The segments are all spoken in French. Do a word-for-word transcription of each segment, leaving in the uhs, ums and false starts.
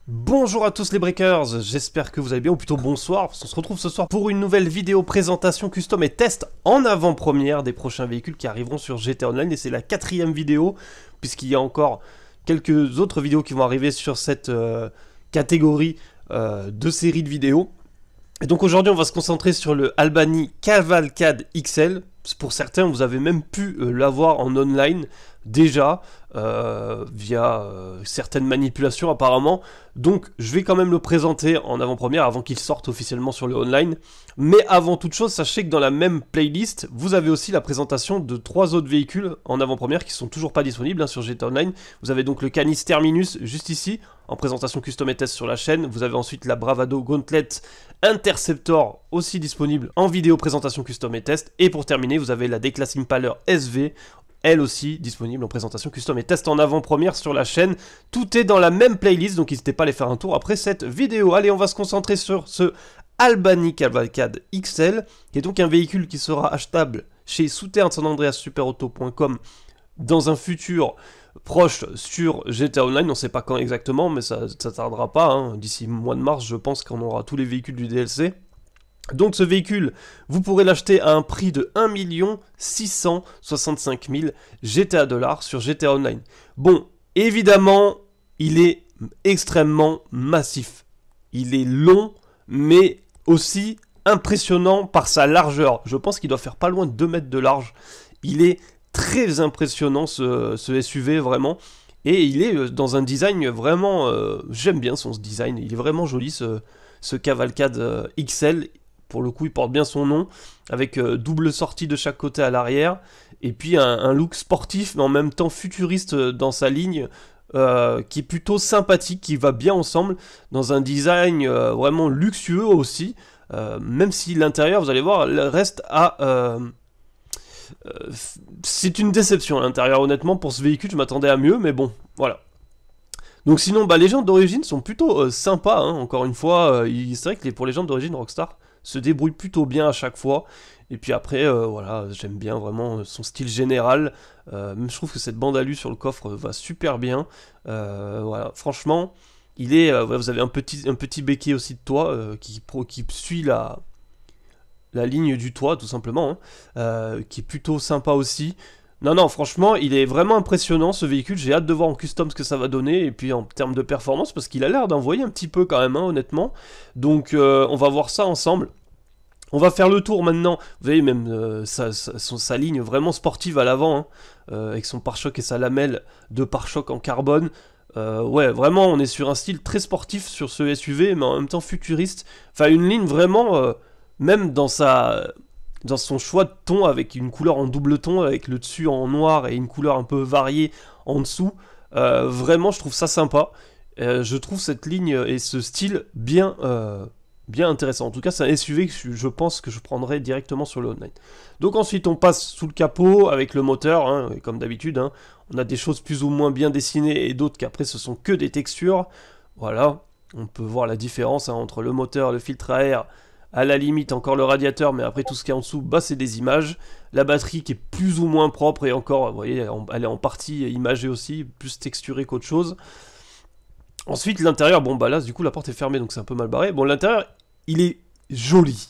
Bonjour à tous les breakers, j'espère que vous allez bien, ou plutôt bonsoir, parce qu'on se retrouve ce soir pour une nouvelle vidéo présentation custom et test en avant-première des prochains véhicules qui arriveront sur G T A Online, et c'est la quatrième vidéo, puisqu'il y a encore quelques autres vidéos qui vont arriver sur cette euh, catégorie euh, de série de vidéos. Et donc aujourd'hui on va se concentrer sur le Albany Cavalcade X L. Pour certains vous avez même pu euh, l'avoir en online déjà euh, via euh, certaines manipulations apparemment. Donc je vais quand même le présenter en avant-première avant qu'il sorte officiellement sur le online. Mais avant toute chose, sachez que dans la même playlist, vous avez aussi la présentation de trois autres véhicules en avant-première qui sont toujours pas disponibles hein, sur G T A Online. Vous avez donc le Canis Terminus juste ici, en présentation custom et test sur la chaîne. Vous avez ensuite la Bravado Gauntlet Interceptor, aussi disponible en vidéo présentation custom et test. Et pour terminer, vous avez la D-Class Impaler S V, elle aussi disponible en présentation custom et test en avant-première sur la chaîne. Tout est dans la même playlist, donc n'hésitez pas à aller faire un tour après cette vidéo. Allez, on va se concentrer sur ce Albany Cavalcade X L, qui est donc un véhicule qui sera achetable chez Souterrain San Andreas Superauto point com dans un futur proche sur G T A Online. On ne sait pas quand exactement, mais ça ne tardera pas, hein. D'ici le mois de mars, je pense qu'on aura tous les véhicules du D L C. Donc ce véhicule, vous pourrez l'acheter à un prix de un million six cent soixante-cinq mille G T A dollars sur G T A Online. Bon, évidemment, il est extrêmement massif. Il est long, mais aussi impressionnant par sa largeur. Je pense qu'il doit faire pas loin de deux mètres de large. Il est très impressionnant ce, ce S U V, vraiment. Et il est dans un design vraiment... Euh, j'aime bien son design, il est vraiment joli ce, ce Cavalcade euh, X L. Pour le coup, il porte bien son nom, avec euh, double sortie de chaque côté à l'arrière, et puis un, un look sportif, mais en même temps futuriste dans sa ligne, euh, qui est plutôt sympathique, qui va bien ensemble, dans un design euh, vraiment luxueux aussi, euh, même si l'intérieur, vous allez voir, reste à... Euh, euh, c'est une déception à l'intérieur, honnêtement, pour ce véhicule, je m'attendais à mieux, mais bon, voilà. Donc sinon, bah, les gens d'origine sont plutôt euh, sympas, hein, encore une fois, euh, c'est vrai que les, pour les gens d'origine Rockstar, se débrouille plutôt bien à chaque fois. Et puis après, euh, voilà, j'aime bien vraiment son style général. Euh, même je trouve que cette bande alu sur le coffre va super bien. Euh, voilà, franchement, il est. Euh, vous avez un petit, un petit béquet aussi de toit euh, qui, pro, qui suit la, la ligne du toit, tout simplement, hein, euh, qui est plutôt sympa aussi. Non, non, franchement, il est vraiment impressionnant ce véhicule. J'ai hâte de voir en custom ce que ça va donner. Et puis en termes de performance, parce qu'il a l'air d'envoyer un petit peu quand même, hein, honnêtement. Donc euh, on va voir ça ensemble. On va faire le tour maintenant. Vous voyez, même euh, sa, sa, sa ligne vraiment sportive à l'avant, hein, euh, avec son pare-choc et sa lamelle de pare-choc en carbone. Euh, ouais, vraiment, on est sur un style très sportif sur ce S U V, mais en même temps futuriste. Enfin, une ligne vraiment, euh, même dans sa... dans son choix de ton, avec une couleur en double ton, avec le dessus en noir et une couleur un peu variée en dessous. Euh, vraiment, je trouve ça sympa. Euh, je trouve cette ligne et ce style bien, euh, bien intéressant. En tout cas, c'est un S U V que je, je pense que je prendrai directement sur le online. Donc ensuite, on passe sous le capot avec le moteur, hein, et comme d'habitude. Hein, on a des choses plus ou moins bien dessinées et d'autres qu'après, ce sont que des textures. Voilà, on peut voir la différence hein, entre le moteur, le filtre à air, à la limite encore le radiateur, mais après tout ce qui est en dessous, bah c'est des images. La batterie qui est plus ou moins propre et encore, vous voyez, elle est en partie imagée aussi, plus texturée qu'autre chose. Ensuite l'intérieur, bon bah là du coup la porte est fermée donc c'est un peu mal barré. Bon l'intérieur il est joli,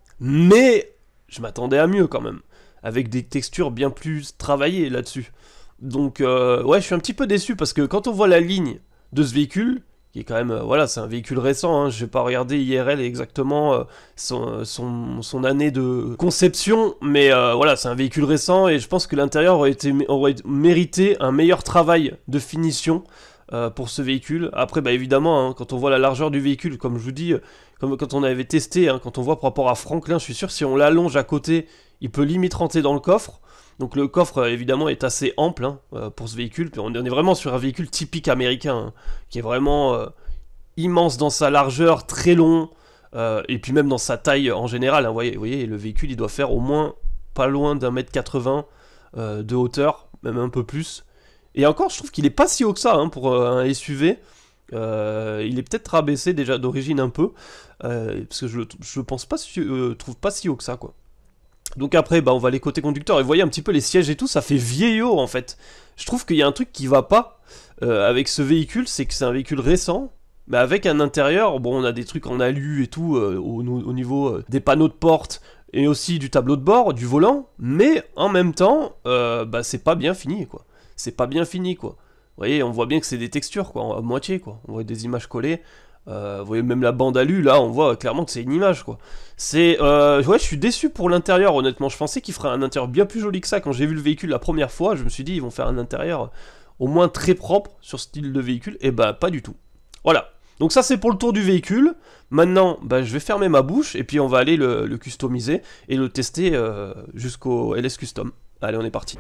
mais je m'attendais à mieux quand même, avec des textures bien plus travaillées là-dessus. Donc euh, ouais je suis un petit peu déçu parce que quand on voit la ligne de ce véhicule, qui est quand même, euh, voilà, c'est un véhicule récent, hein, je vais pas regarder I R L exactement euh, son, son, son année de conception, mais euh, voilà, c'est un véhicule récent, et je pense que l'intérieur aurait, été, aurait mérité un meilleur travail de finition euh, pour ce véhicule. Après, bah évidemment, hein, quand on voit la largeur du véhicule, comme je vous dis, euh, comme quand on avait testé, hein, quand on voit par rapport à Franklin, je suis sûr, si on l'allonge à côté, il peut limite rentrer dans le coffre. Donc le coffre évidemment est assez ample hein, euh, pour ce véhicule, on est vraiment sur un véhicule typique américain, hein, qui est vraiment euh, immense dans sa largeur, très long, euh, et puis même dans sa taille en général, hein, vous voyez, vous voyez, le véhicule il doit faire au moins pas loin d'un mètre quatre-vingts euh, de hauteur, même un peu plus, et encore je trouve qu'il est pas si haut que ça hein, pour euh, un S U V, euh, il est peut-être rabaissé déjà d'origine un peu, euh, parce que je, je pense pas, si, euh, trouve pas si haut que ça quoi. Donc après, bah, on va aller côté conducteur, et vous voyez un petit peu les sièges et tout, ça fait vieillot en fait. Je trouve qu'il y a un truc qui va pas euh, avec ce véhicule, c'est que c'est un véhicule récent, mais avec un intérieur, bon, on a des trucs en alu et tout, euh, au, au niveau euh, des panneaux de porte, et aussi du tableau de bord, du volant, mais en même temps, euh, bah, c'est pas bien fini, quoi. C'est pas bien fini, quoi. Vous voyez, on voit bien que c'est des textures, quoi, à moitié, quoi. On voit des images collées. Euh, vous voyez, même la bande alu, là, on voit clairement que c'est une image, quoi. C'est... Euh, ouais, je suis déçu pour l'intérieur, honnêtement. Je pensais qu'il ferait un intérieur bien plus joli que ça. Quand j'ai vu le véhicule la première fois, je me suis dit, ils vont faire un intérieur au moins très propre sur ce style de véhicule. Et bah, pas du tout. Voilà. Donc ça, c'est pour le tour du véhicule. Maintenant, bah, je vais fermer ma bouche, et puis on va aller le, le customiser, et le tester euh, jusqu'au L S Custom. Allez, on est parti.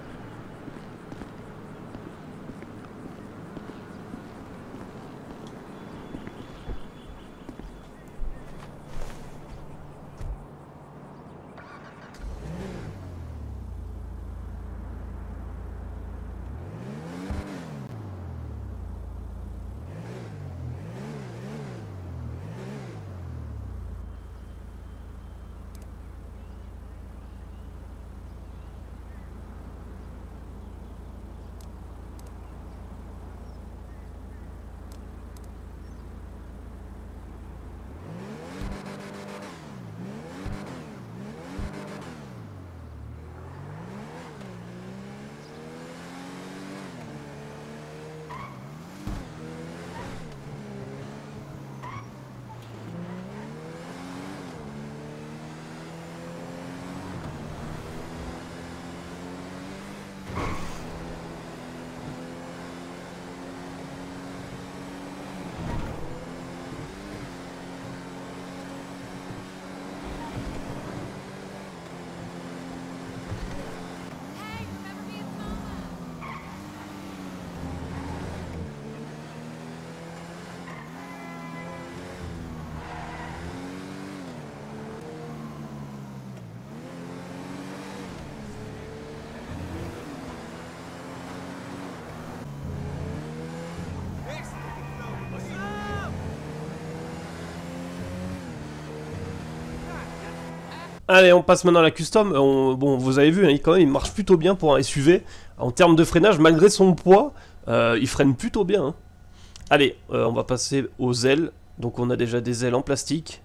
Allez, on passe maintenant à la custom. On, bon, vous avez vu, hein, il, quand même, il marche plutôt bien pour un S U V. En termes de freinage, malgré son poids, euh, il freine plutôt bien. Hein. Allez, euh, on va passer aux ailes. Donc on a déjà des ailes en plastique.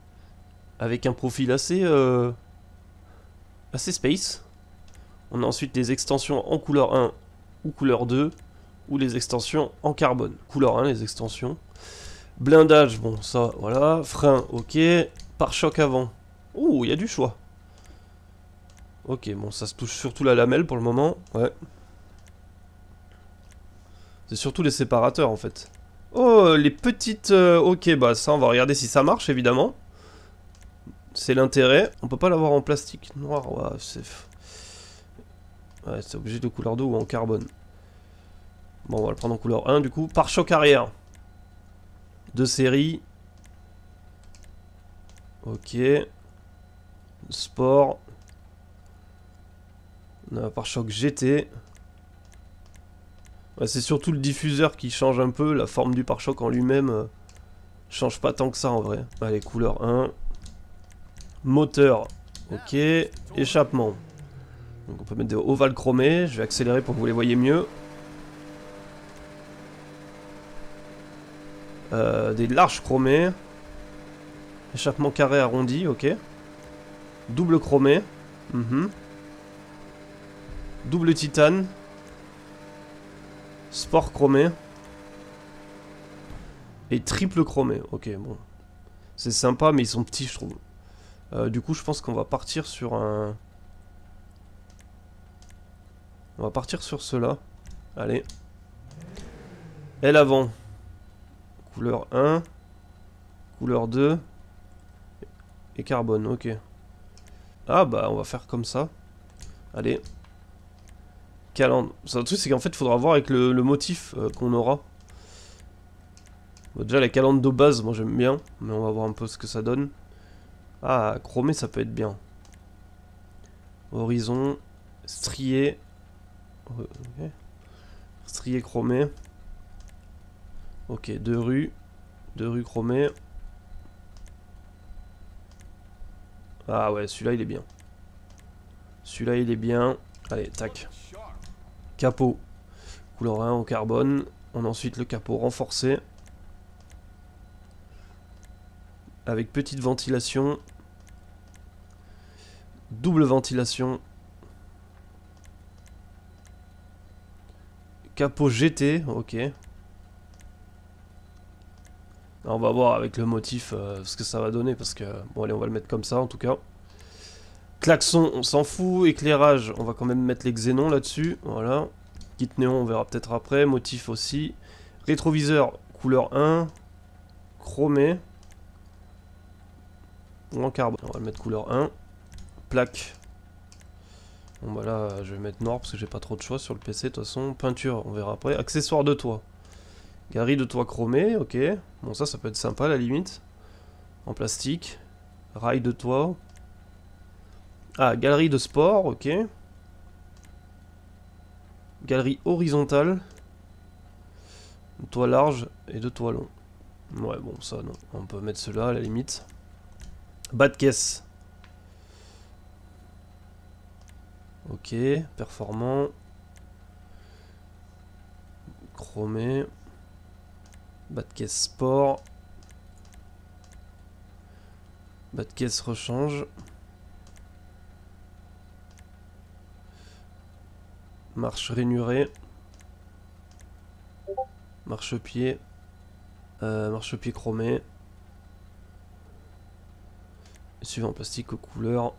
Avec un profil assez, euh, assez space. On a ensuite des extensions en couleur un ou couleur deux. Ou les extensions en carbone. Couleur un, les extensions. Blindage, bon, ça, voilà. Frein, ok. Pare-choc avant. Ouh, il y a du choix. Ok, bon, ça se touche surtout la lamelle pour le moment. Ouais. C'est surtout les séparateurs, en fait. Oh, les petites... Euh, ok, bah ça, on va regarder si ça marche, évidemment. C'est l'intérêt. On peut pas l'avoir en plastique noir. Ouais, c'est... Ouais, c'est obligé de couleur deux ou en carbone. Bon, on va le prendre en couleur un, du coup. Pare-choc arrière. De série. Ok. Sport. On a un pare-choc G T. Ouais, c'est surtout le diffuseur qui change un peu. La forme du pare-choc en lui-même euh, change pas tant que ça en vrai. Allez, couleur un. Moteur. Ok. Échappement. Donc on peut mettre des ovales chromés. Je vais accélérer pour que vous les voyez mieux. Euh, des larges chromés. Échappement carré arrondi, ok. Double chromé. Mm-hmm. Double titane. Sport chromé. Et triple chromé. Ok, bon. C'est sympa, mais ils sont petits, je trouve. Euh, du coup, je pense qu'on va partir sur un... On va partir sur cela. Allez. Aile avant. Couleur un. Couleur deux. Et carbone, ok. Ah bah, on va faire comme ça. Allez. Calandre. Le truc, c'est qu'en fait, il faudra voir avec le, le motif euh, qu'on aura. Bon, déjà, la calandre de base, moi j'aime bien. Mais on va voir un peu ce que ça donne. Ah, chromé, ça peut être bien. Horizon. Strié. Okay. Strié chromé. Ok, deux rues. Deux rues chromées. Ah ouais, celui-là, il est bien. Celui-là, il est bien. Allez, tac. Capot. Couleur un au carbone. On a ensuite le capot renforcé. avec petite ventilation. Double ventilation. Capot G T, ok. On va voir avec le motif euh, ce que ça va donner, parce que... Bon allez, on va le mettre comme ça en tout cas. Klaxon, on s'en fout. Éclairage, on va quand même mettre les xénons là-dessus. Voilà. Kit néon, on verra peut-être après. Motif aussi. Rétroviseur, couleur un. Chromé. Ou en carbone. On va le mettre couleur un. Plaque. Bon bah là, je vais mettre noir parce que j'ai pas trop de choix sur le P C de toute façon. Peinture, on verra après. Accessoires de toit. Galerie de toit chromé, ok. Bon ça, ça peut être sympa à la limite. En plastique. Rail de toit. Ah, galerie de sport, ok. Galerie horizontale. De toit large et de toit long. Ouais, bon, ça, non. On peut mettre cela à la limite. Bas de caisse. Ok, performant. Chromé. Bas de caisse sport. Bas de caisse rechange. Marche rainurée. Marchepied. Euh, marchepied chromé. Suivant plastique aux couleurs.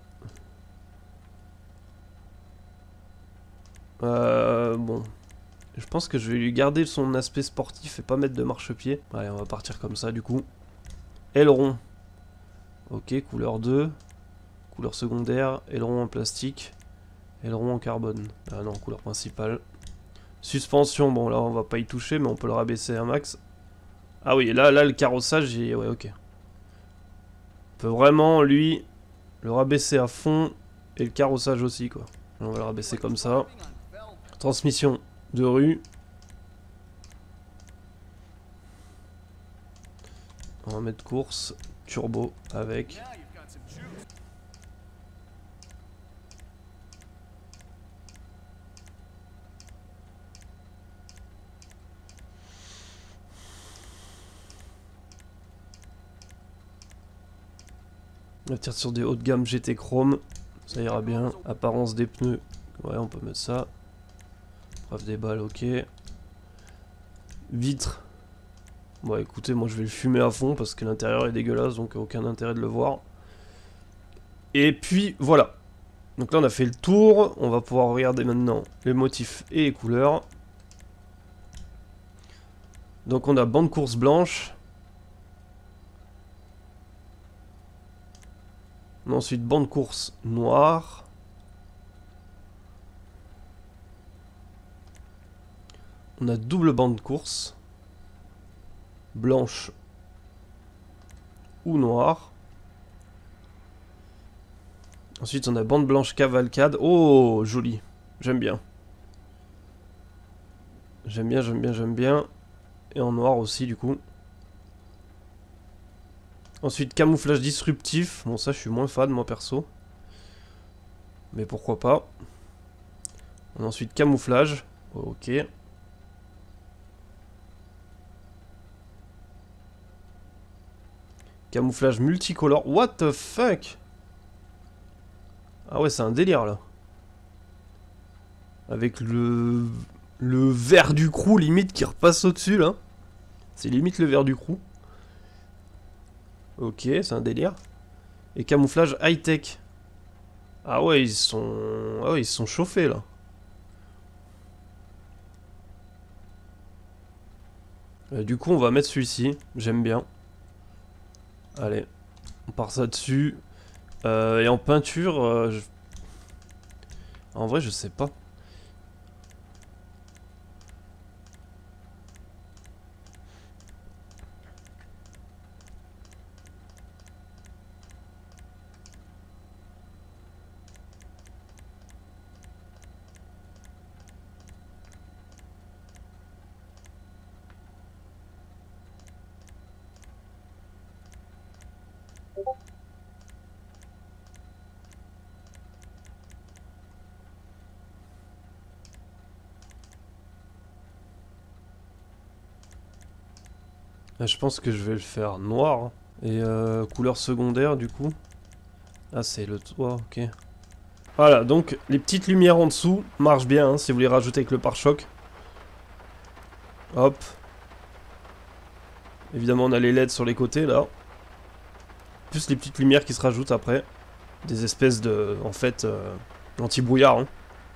Euh, bon. Je pense que je vais lui garder son aspect sportif et pas mettre de marchepied. Allez, on va partir comme ça du coup. Aileron. Ok, couleur deux. Couleur secondaire. Aileron en plastique. Aileron en carbone. Ah non, couleur principale. Suspension, bon là on va pas y toucher, mais on peut le rabaisser un max. Ah oui, là, là le carrossage, il... ouais, ok. On peut vraiment, lui, le rabaisser à fond et le carrossage aussi, quoi. On va le rabaisser comme ça. Transmission de rue. On va mettre course, turbo avec. On va tirer sur des hauts de gamme G T Chrome. Ça ira bien. Apparence des pneus. Ouais, on peut mettre ça. Preuve des balles, ok. Vitre. Bon, écoutez, moi je vais le fumer à fond parce que l'intérieur est dégueulasse, donc aucun intérêt de le voir. Et puis voilà. Donc là on a fait le tour. On va pouvoir regarder maintenant les motifs et les couleurs. Donc on a bande course blanche. On a ensuite bande course noire. On a double bande course. Blanche ou noire. Ensuite on a bande blanche cavalcade. Oh, joli. J'aime bien. J'aime bien, j'aime bien, j'aime bien. Et en noir aussi du coup. Ensuite camouflage disruptif. Bon ça je suis moins fan moi perso. Mais pourquoi pas. On a ensuite camouflage. Ok. Camouflage multicolore. What the fuck? Ah ouais, c'est un délire là. Avec le... Le vert du crew limite qui repasse au-dessus là. C'est limite le vert du crew. Ok, c'est un délire. Et camouflage high-tech. Ah ouais, ils sont... Ah ouais, ils se sont chauffés là. Euh, du coup, on va mettre celui-ci. J'aime bien. Allez, on part ça dessus. Euh, et en peinture, euh, je... en vrai, je sais pas. Là, je pense que je vais le faire noir. Hein. Et euh, couleur secondaire du coup. Ah c'est le toit, ok. Voilà, donc les petites lumières en dessous marchent bien hein, si vous les rajoutez avec le pare-choc. Hop. Évidemment on a les L E D sur les côtés là. Plus les petites lumières qui se rajoutent après. Des espèces de... en fait... Euh, anti-brouillard hein.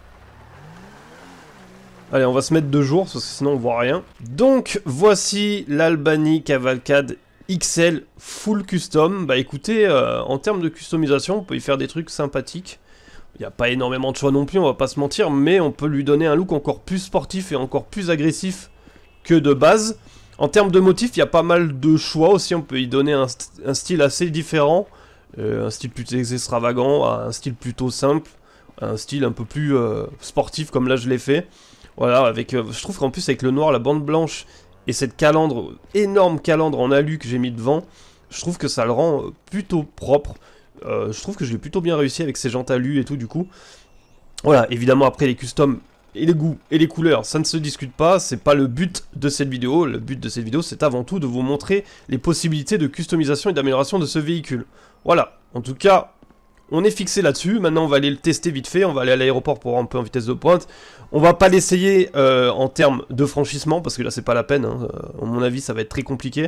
Allez, on va se mettre de jour, parce que sinon on voit rien. Donc, voici l'Albany Cavalcade X L Full Custom. Bah écoutez, euh, en termes de customisation, on peut y faire des trucs sympathiques. Il n'y a pas énormément de choix non plus, on va pas se mentir, mais on peut lui donner un look encore plus sportif et encore plus agressif que de base. En termes de motifs, il y a pas mal de choix aussi, on peut y donner un, st un style assez différent. Euh, un style plutôt extravagant, un style plutôt simple, un style un peu plus euh, sportif comme là je l'ai fait. Voilà, avec, euh, je trouve qu'en plus avec le noir, la bande blanche et cette calandre, énorme calandre en alu que j'ai mis devant, je trouve que ça le rend euh, plutôt propre. Euh, je trouve que je l'ai plutôt bien réussi avec ces jantes alu et tout du coup. Voilà, évidemment après les customs et les goûts et les couleurs, ça ne se discute pas, c'est pas le but de cette vidéo. Le but de cette vidéo, c'est avant tout de vous montrer les possibilités de customisation et d'amélioration de ce véhicule. Voilà, en tout cas... On est fixé là-dessus, maintenant on va aller le tester vite fait, on va aller à l'aéroport pour un peu en vitesse de pointe. On va pas l'essayer euh, en termes de franchissement, parce que là c'est pas la peine, hein. euh, à mon avis ça va être très compliqué.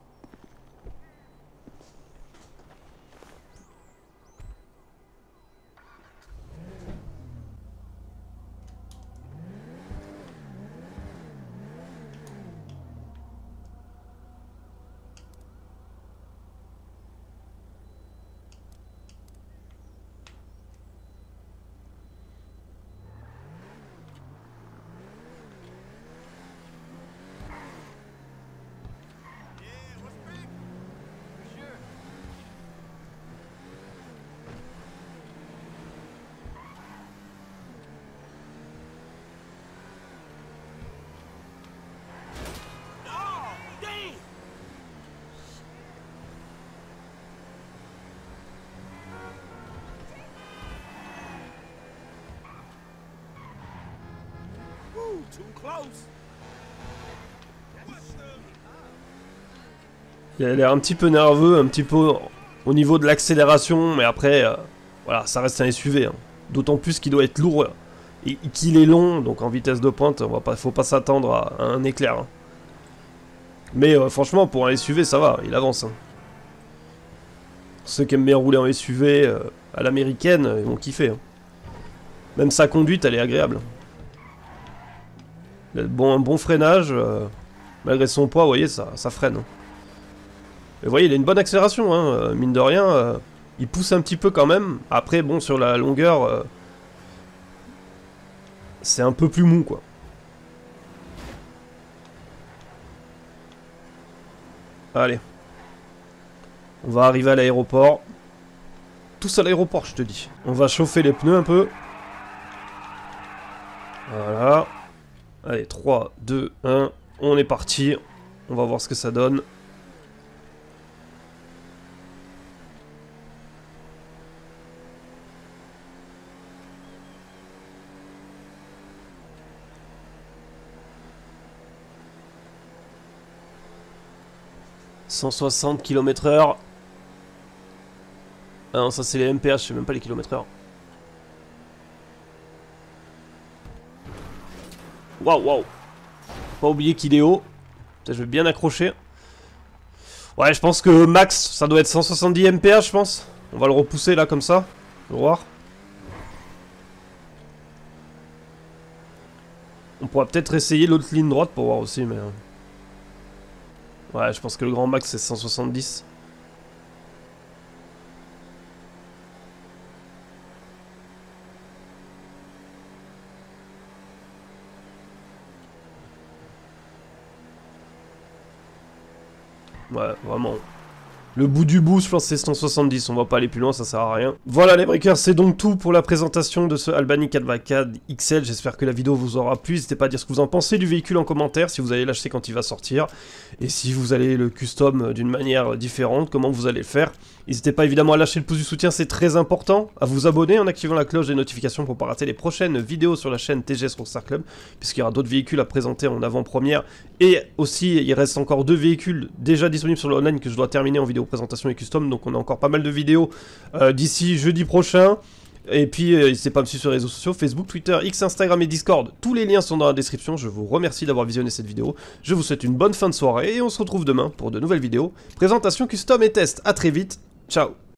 Il a l'air un petit peu nerveux, un petit peu au niveau de l'accélération, mais après, euh, voilà, ça reste un S U V. Hein. D'autant plus qu'il doit être lourd et qu'il est long, donc en vitesse de pointe, on va pas, faut pas s'attendre à, à un éclair. Hein. Mais euh, franchement, pour un S U V, ça va, il avance. Hein. Ceux qui aiment bien rouler en S U V euh, à l'américaine, ils vont kiffer. Hein. Même sa conduite, elle est agréable. Il a bon, un bon freinage, euh, malgré son poids, vous voyez, ça, ça freine. Hein. Et vous voyez, il a une bonne accélération, hein, euh, mine de rien, euh, il pousse un petit peu quand même. Après, bon, sur la longueur, euh, c'est un peu plus mou, quoi. Allez. On va arriver à l'aéroport. Tous à l'aéroport, je te dis. On va chauffer les pneus un peu. Voilà. Allez, trois, deux, un. On est parti. On va voir ce que ça donne. cent soixante kilomètres heure. Ah non, ça c'est les M P H, je sais même pas les kilomètres heure. Waouh, waouh. Pas oublier qu'il est haut. Putain, je vais bien accrocher. Ouais, je pense que max, ça doit être cent soixante-dix M P H, je pense. On va le repousser là, comme ça. On va voir. On pourra peut-être essayer l'autre ligne droite pour voir aussi, mais... Ouais, je pense que le grand max c'est cent soixante-dix. Ouais, vraiment. Le bout du bout, je pense que c'est cent soixante-dix, on va pas aller plus loin, ça sert à rien. Voilà les breakers, c'est donc tout pour la présentation de ce Albany Cavalcade X L. J'espère que la vidéo vous aura plu. N'hésitez pas à dire ce que vous en pensez du véhicule en commentaire, si vous allez l'acheter quand il va sortir. Et si vous allez le custom d'une manière différente, comment vous allez le faire. N'hésitez pas évidemment à lâcher le pouce du soutien, c'est très important. À vous abonner en activant la cloche des notifications pour ne pas rater les prochaines vidéos sur la chaîne T G S Rockstar Club. Puisqu'il y aura d'autres véhicules à présenter en avant-première. Et aussi, il reste encore deux véhicules déjà disponibles sur le online que je dois terminer en vidéo vidéo présentation et custom, donc on a encore pas mal de vidéos euh, d'ici jeudi prochain. Et puis, euh, n'hésitez pas à me suivre sur les réseaux sociaux, Facebook, Twitter, X, Instagram et Discord. Tous les liens sont dans la description. Je vous remercie d'avoir visionné cette vidéo. Je vous souhaite une bonne fin de soirée et on se retrouve demain pour de nouvelles vidéos. Présentation, custom et test. À très vite. Ciao.